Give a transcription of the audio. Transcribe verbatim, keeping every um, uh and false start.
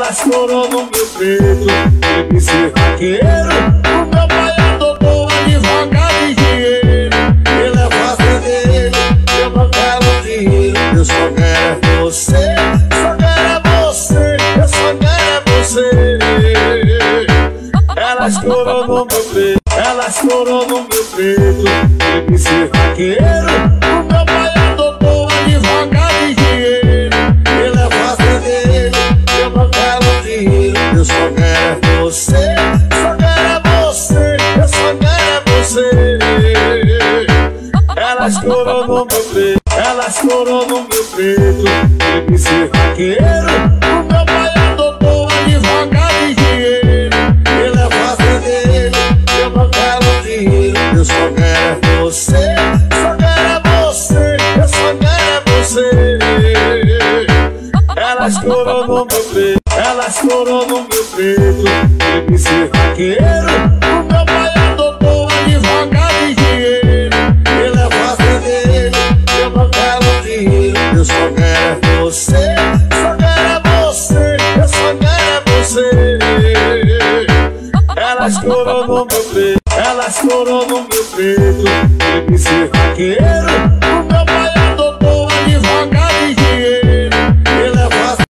Elas foram no meu peito, baby, ser raqueiro. O meu pai é doutor, advogado e engenheiro. Ele é fazendeiro, eu não quero dinheiro. Eu só quero é você, só quero é você, eu só quero é você. Elas foram no meu peito, elas foram no meu peito, baby, ser raqueiro. O meu pai é doutor, advogado e engenheiro. Ele é fazendeiro, eu não quero dinheiro. Eu só quero é você, só quero é você, eu só quero é você. Elas foram no meu peito, elas foram no meu peito, baby, ser raqueiro. O meu pai é doutor, advogado e engenheiro. Ele é fazendeiro, eu não quero dinheiro. Eu só quero é você, só quero é você, eu só quero é você. Elas foram no meu peito, elas foram no meu peito, baby, ser raqueiro. O meu pai é doutor, advogado e engenheiro. Ele é fazendeiro, eu não quero dinheiro. Eu só quero é você, só quero é você, eu só quero é você. Elas foram no meu peito, elas foram no meu peito, baby, ser raqueiro.